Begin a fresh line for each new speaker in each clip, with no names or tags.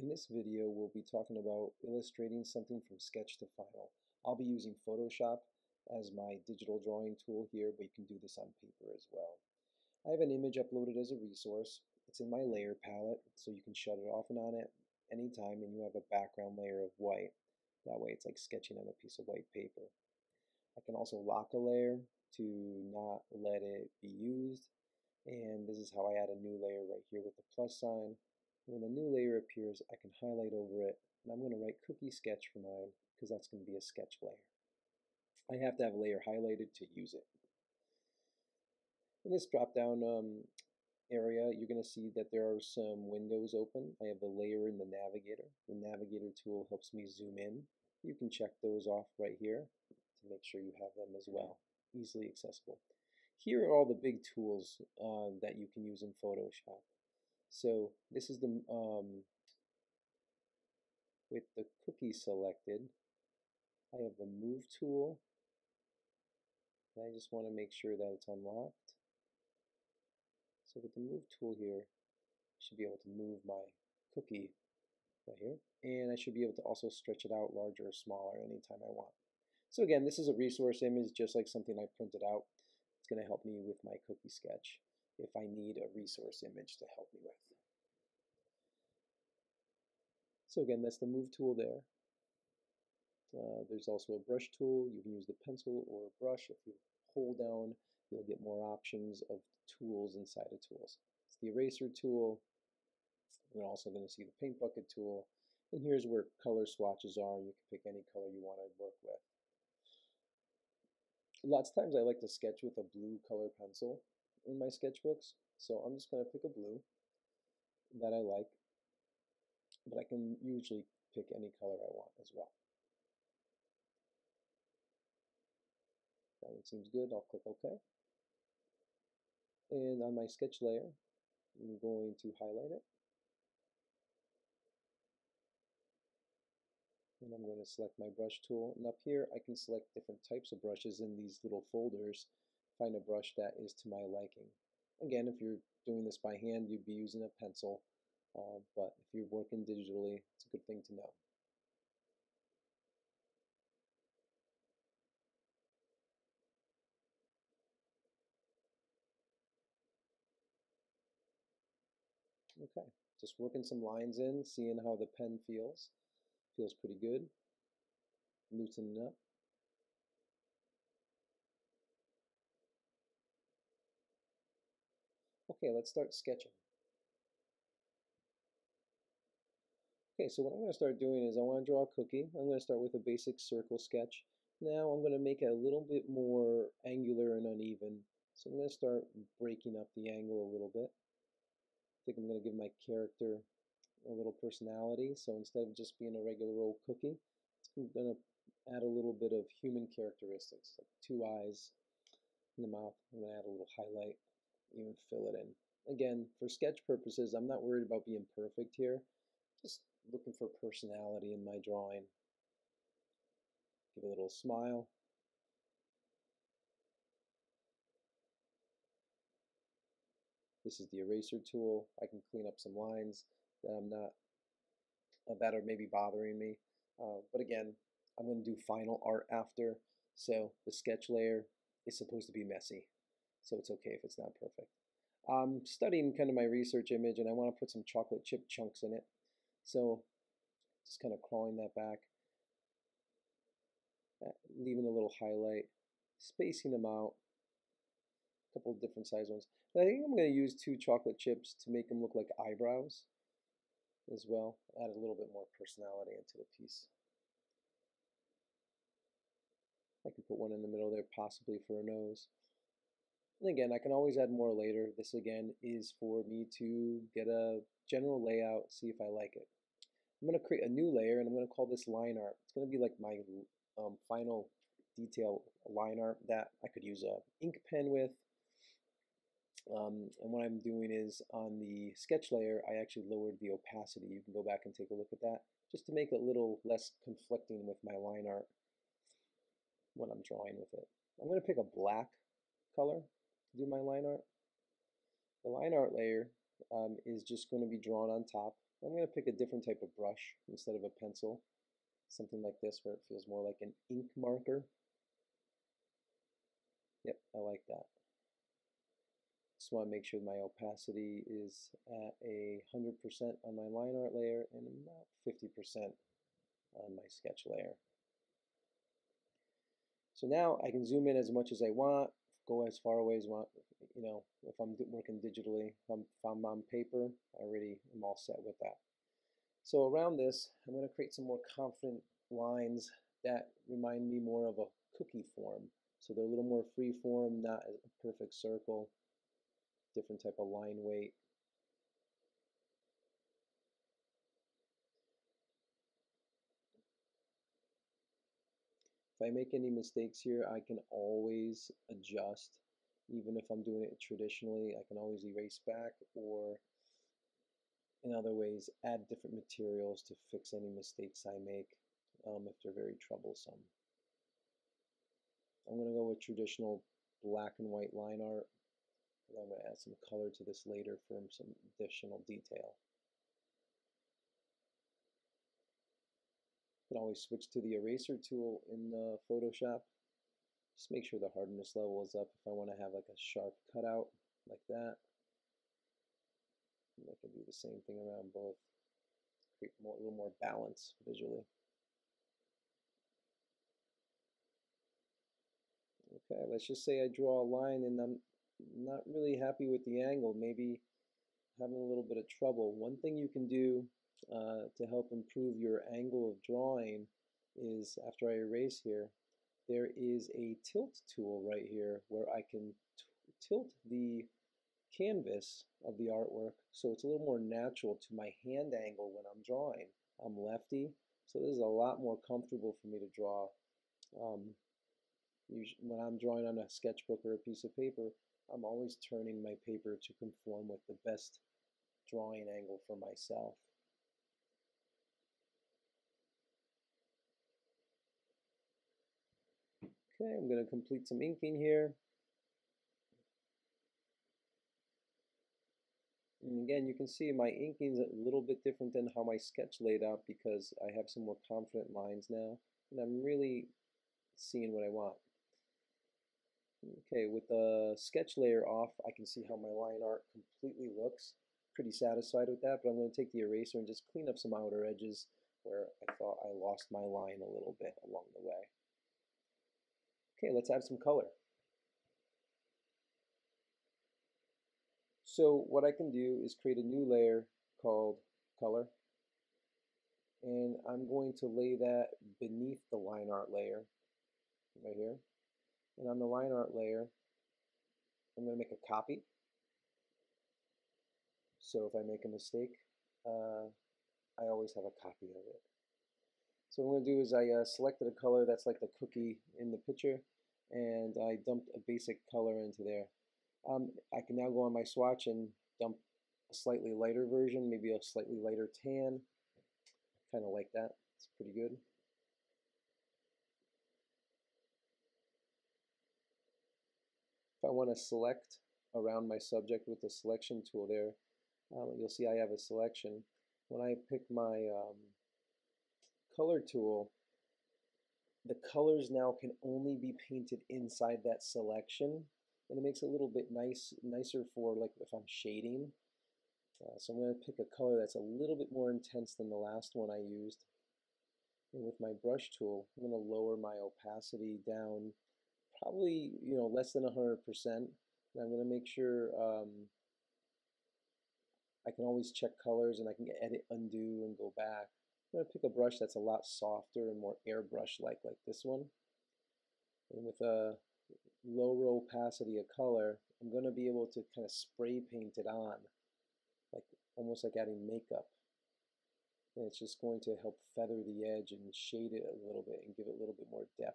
In this video, we'll be talking about illustrating something from sketch to final. I'll be using Photoshop as my digital drawing tool here, but you can do this on paper as well. I have an image uploaded as a resource. It's in my layer palette, so you can shut it off and on at any time, and you have a background layer of white. That way it's like sketching on a piece of white paper. I can also lock a layer to not let it be used. And this is how I add a new layer right here with the plus sign. When a new layer appears, I can highlight over it, and I'm going to write Cookie Sketch for mine because that's going to be a sketch layer. I have to have a layer highlighted to use it. In this drop-down area, you're going to see that there are some windows open. I have a layer in the navigator. The navigator tool helps me zoom in. You can check those off right here to make sure you have them as well, easily accessible. Here are all the big tools that you can use in Photoshop. So this is the with the cookie selected, I have the move tool. And I just want to make sure that it's unlocked. So with the move tool here, I should be able to move my cookie right here. And I should be able to also stretch it out larger or smaller anytime I want. So again, this is a resource image, just like something I printed out. It's going to help me with my cookie sketch if I need a resource image to help me with. So again, that's the move tool there. There's also a brush tool. You can use the pencil or a brush. If you hold down, you'll get more options of tools inside of tools. It's the eraser tool. You're also going to see the paint bucket tool. And here's where color swatches are. You can pick any color you want to work with. Lots of times I like to sketch with a blue color pencil in my sketchbooks. So I'm just going to pick a blue that I like. But I can usually pick any color I want as well. That one seems good. I'll click OK. And on my sketch layer, I'm going to highlight it. And I'm going to select my brush tool. And up here, I can select different types of brushes in these little folders. Find a brush that is to my liking. Again, if you're doing this by hand, you'd be using a pencil. But if you're working digitally, it's a good thing to know. Okay, just working some lines in, seeing how the pen feels. Feels pretty good. Loosening up. Okay, let's start sketching. Okay, so what I'm going to start doing is I want to draw a cookie. I'm going to start with a basic circle sketch. Now I'm going to make it a little bit more angular and uneven. So I'm going to start breaking up the angle a little bit. I think I'm going to give my character a little personality. So instead of just being a regular old cookie, I'm going to add a little bit of human characteristics, like 2 eyes in the mouth. I'm going to add a little highlight, even fill it in. Again, for sketch purposes, I'm not worried about being perfect here. Just looking for personality in my drawing. Give a little smile. This is the eraser tool. I can clean up some lines that are maybe bothering me. But again, I'm going to do final art after, so the sketch layer is supposed to be messy, so it's okay if it's not perfect. I'm studying kind of my research image, and I want to put some chocolate chip chunks in it, so just kind of crawling that back, leaving a little highlight, spacing them out, a couple of different size ones. But I think I'm going to use 2 chocolate chips to make them look like eyebrows as well, add a little bit more personality into the piece. I could put one in the middle there, possibly for a nose. And again, I can always add more later. This again is for me to get a general layout, see if I like it. I'm going to create a new layer, and I'm going to call this line art. It's going to be like my final detail line art that I could use a ink pen with. And what I'm doing is on the sketch layer, I actually lowered the opacity. You can go back and take a look at that, just to make it a little less conflicting with my line art when I'm drawing with it. I'm going to pick a black color to do my line art. The line art layer is just going to be drawn on top. I'm going to pick a different type of brush instead of a pencil, something like this where it feels more like an ink marker. Yep, I like that. Just want to make sure my opacity is at 100% on my line art layer and about 50% on my sketch layer. So now I can zoom in as much as I want, go as far away as I want, you know, if I'm working digitally. If I'm on paper, I already am all set with that. So around this, I'm going to create some more confident lines that remind me more of a cookie form. So they're a little more free form, not a perfect circle, different type of line weight. If I make any mistakes here, I can always adjust. Even if I'm doing it traditionally, I can always erase back, or in other ways, add different materials to fix any mistakes I make if they're very troublesome. I'm going to go with traditional black and white line art. And I'm going to add some color to this later for some additional detail. You can always switch to the eraser tool in Photoshop. Just make sure the hardness level is up if I want to have like a sharp cutout like that. And I can do the same thing around both. Create a little more balance visually. Okay, let's just say I draw a line and I'm not really happy with the angle, maybe having a little bit of trouble. One thing you can do to help improve your angle of drawing is, after I erase here, there is a tilt tool right here where I can tilt the canvas of the artwork so it's a little more natural to my hand angle when I'm drawing. I'm lefty, so this is a lot more comfortable for me to draw. When I'm drawing on a sketchbook or a piece of paper, I'm always turning my paper to conform with the best drawing angle for myself. Okay, I'm going to complete some inking here. And again, you can see my inking is a little bit different than how my sketch laid out because I have some more confident lines now, and I'm really seeing what I want. Okay, with the sketch layer off, I can see how my line art completely looks. Pretty satisfied with that, but I'm going to take the eraser and just clean up some outer edges where I thought I lost my line a little bit along the way. Okay, let's add some color. So what I can do is create a new layer called color, and I'm going to lay that beneath the line art layer right here. And on the line art layer, I'm going to make a copy. So if I make a mistake, I always have a copy of it. So what I'm going to do is I selected a color that's like the cookie in the picture, and I dumped a basic color into there. I can now go on my swatch and dump a slightly lighter version, maybe a slightly lighter tan. Kind of like that. It's pretty good. If I want to select around my subject with the selection tool there, you'll see I have a selection. When I pick my color tool, the colors now can only be painted inside that selection, and it makes it a little bit nicer for like if I'm shading. So I'm going to pick a color that's a little bit more intense than the last one I used. And with my brush tool, I'm going to lower my opacity down probably, less than 100%. And I'm going to make sure I can always check colors, and I can edit, undo, and go back. I'm going to pick a brush that's a lot softer and more airbrush-like this one. And with a lower opacity of color, I'm going to be able to kind of spray paint it on, like almost like adding makeup. And it's just going to help feather the edge and shade it a little bit and give it a little bit more depth.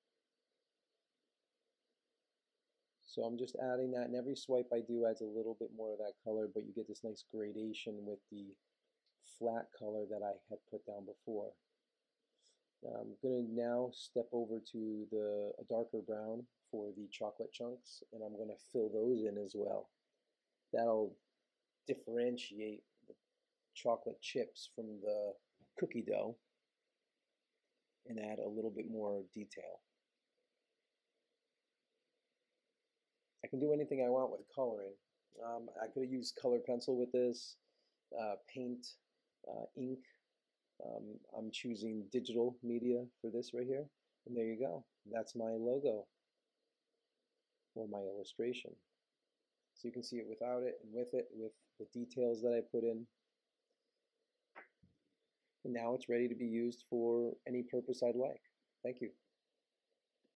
So I'm just adding that, and every swipe I do adds a little bit more of that color, but you get this nice gradation with the flat color that I had put down before. I'm going to now step over to a darker brown for the chocolate chunks, and I'm going to fill those in as well. That'll differentiate the chocolate chips from the cookie dough and add a little bit more detail. I can do anything I want with coloring. I could have used color pencil with this, paint, ink. I'm choosing digital media for this right here. And there you go. That's my logo or my illustration. So you can see it without it and with it, with the details that I put in. And now it's ready to be used for any purpose I'd like. Thank you.